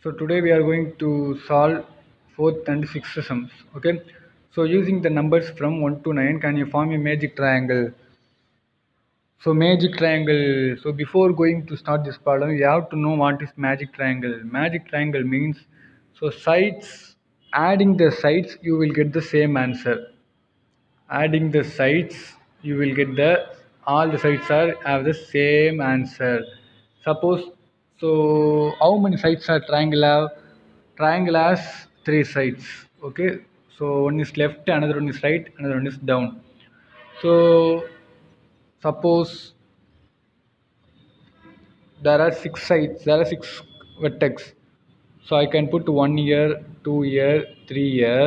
So today we are going to solve fourth and sixth sums. Okay. So using the numbers from 1 to 9, can you form a magic triangle? So magic triangle. So before going to start this problem, you have to know what is magic triangle. Magic triangle means so sides. Adding the sides, you will get the same answer. Adding the sides, you will get the all the sides are have the same answer. Suppose, so how many sides are triangle have? Triangle has three sides. Okay, so one is left, another one is right, another one is down. So suppose there are six sides, there are six vertex. So I can put 1 year, 2 year, 3 year,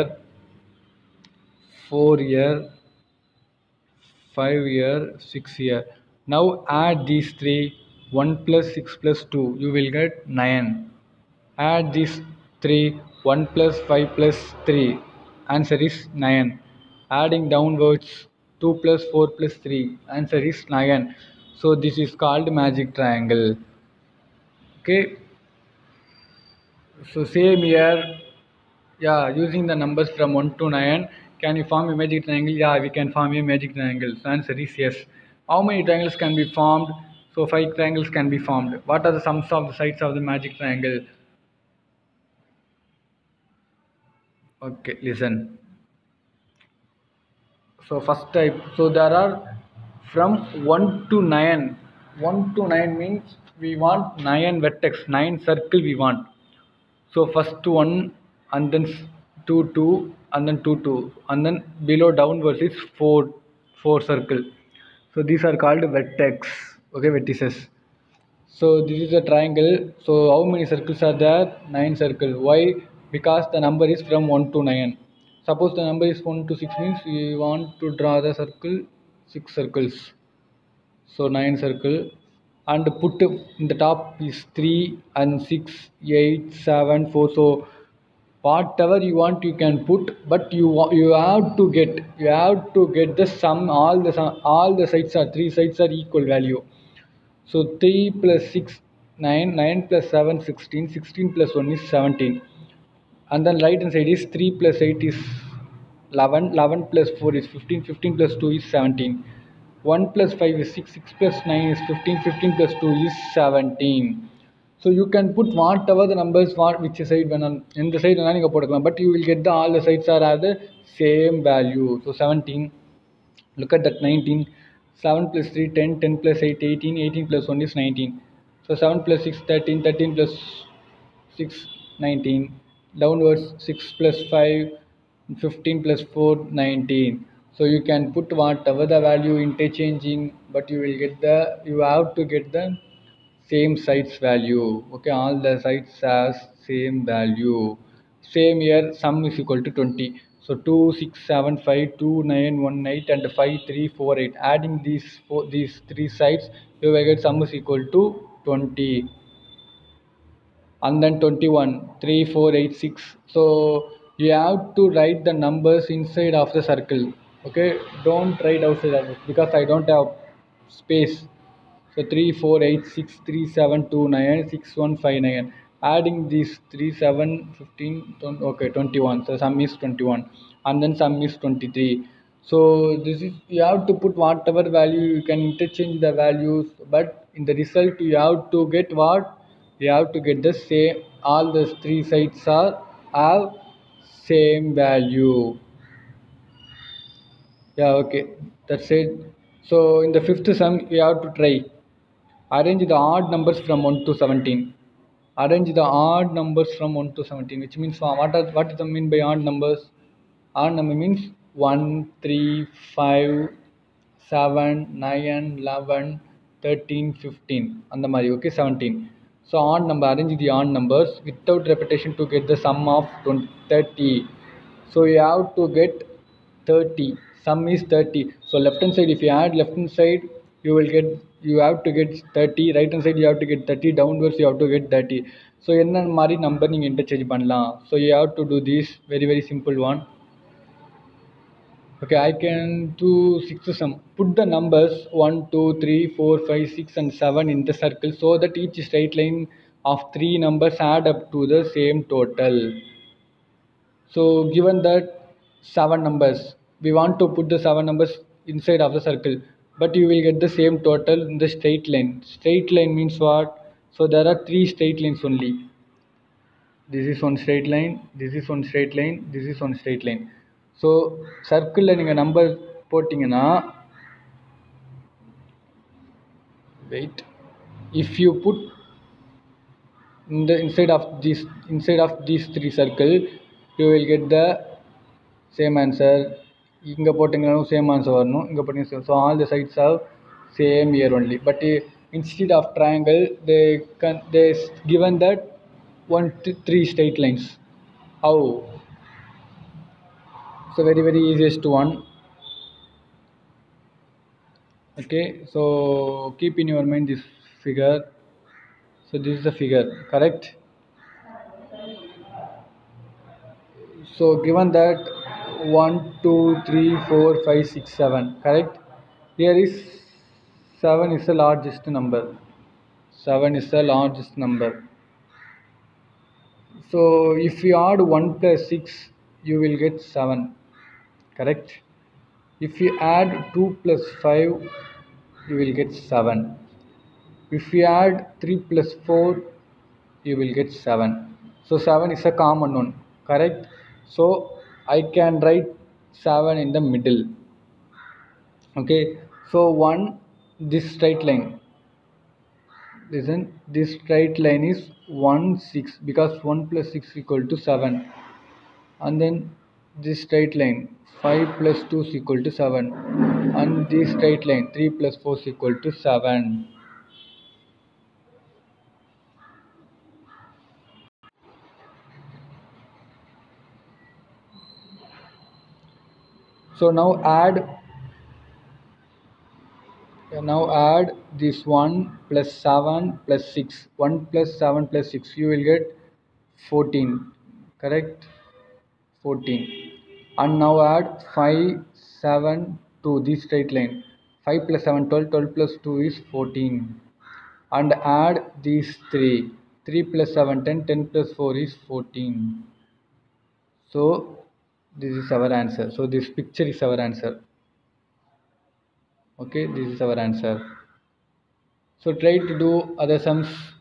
4 year, 5 year, 6 year. Now add these three. 1 plus 6 plus 2. You will get 9. Add these three. 1 plus 5 plus 3. Answer is 9. Adding downwards. 2 plus 4 plus 3. Answer is 9. So this is called magic triangle. Okay. So same here. Yeah, using the numbers from 1 to 9, can you form a magic triangle? Yeah, we can form a magic triangle. So answer is yes. How many triangles can be formed? So 5 triangles can be formed. What are the sums of the sides of the magic triangle? Okay, listen. So first type. So there are from 1 to 9. 1 to 9 means we want 9 vertex, 9 circle we want. So first one, and then 2 and then 2 and then below downwards is 4 circle. So these are called vertex. Okay, vertices. So this is a triangle. So how many circles are there? 9 circle. Why? Because the number is from 1 to 9. Suppose the number is 1 to 6 means we want to draw the circle 6 circles. So 9 circle, and put in the top is 3 and 6, 8, 7, 4. So whatever you want you can put, but you have to get the sum. All the sides are three sides are equal value. So 3 plus 6 9, 9 plus 7 16, 16 plus 1 is 17, and then right hand side is 3 plus 8 is 11, 11 plus 4 is 15, 15 plus 2 is 17, 1 plus 5 is 6, 6 plus 9 is 15, 15 plus 2 is 17. So you can put whatever the numbers want which side when on in the side நீங்க போட்டுக்கலாம், but you will get the all the sides are have the same value. So 17, look at that. 19, 7 plus 3 10, 10 plus 8 18, 18 plus 1 is 19. So 7 plus 6 13, 13 plus 6 19, downwards 6 plus 5 15 plus 4 19. So you can put whatever the value interchanging, but you will get the, you have to get the same sides value. Okay, all the sides has same value. Same here, sum is equal to 20. So 2 6 7 5 2 9 1 8 and 5 3 4 8. Adding these three sides, you will get sum is equal to 20. And then 21 3 4 8 6. So you have to write the numbers inside of the circle. Okay, don't write outside of it because I don't have space. So 3 4 8 6 3 7 2 9 6 1 5 9. Adding these 3 7 15 okay 21. So sum is 21, and then sum is 23. So this is, you have to put whatever value, you can interchange the values, but in the result you have to get what? You have to get the same, all the three sides are have same value. Yeah, okay, that's it. So in the fifth sum you have to try arrange the odd numbers from 1 to 17. Arrange the odd numbers from 1 to 17, which means what does it mean by odd numbers? Odd number means 1 3 5 7 9 11 13 15 and the mari. Okay, 17. So odd number, arrange the odd numbers without repetition to get the sum of 30. So you have to get 30. Sum is 30. So left hand side, if you add left hand side, you will get, you have to get 30. Right hand side you have to get 30. Downwards you have to get 30. So என்ன மாதிரி number நீங்க interchange பண்ணலாம். So you have to do this very simple one. Okay, I can do sixth sum. Put the numbers 1 2 3 4 5 6 and 7 in the circle so that each straight line of three numbers add up to the same total. So given that 7 numbers, we want to put the 7 numbers inside of the circle, but you will get the same total in the straight line. Straight line means what? So there are 3 straight lines only. This is one straight line, this is one straight line, this is one straight line. So circle நீங்கள் number போட்டிங்கன்னா, wait, if you put in the inside of these 3 circle, you will get the same answer. இங்கே போட்டிங்கனாலும் same answer வரணும், இங்கே போட்டிங்க. So all the sides of same year only. But instead of triangle, they given that 3 straight lines. How? So very easiest one. Okay, so keep in your mind this figure. So this is the figure, correct? So given that 1 2 3 4 5 6 7, correct? Here is 7 is the largest number. 7 is the largest number. So if you add 1 plus 6, you will get 7, correct? If you add 2 plus 5, you will get 7. If you add 3 plus 4, you will get 7. So 7 is a common one, correct? So I can write 7 in the middle. Okay, so 1, this straight line, listen, this straight line is 1 6, because 1 plus 6 equal to 7. And then this straight line 5 plus 2 is equal to 7, and this straight line 3 plus 4 is equal to 7. So now add this 1 plus 7 plus 6. 1 plus 7 plus 6, you will get 14, correct? 14. And now add 5 7 2, this straight line. 5 plus 7 12, 12 plus 2 is 14. And add these 3 plus 7 10, 10 plus 4 is 14. So this is our answer. So this picture is our answer. Okay, this is our answer. So try to do other sums.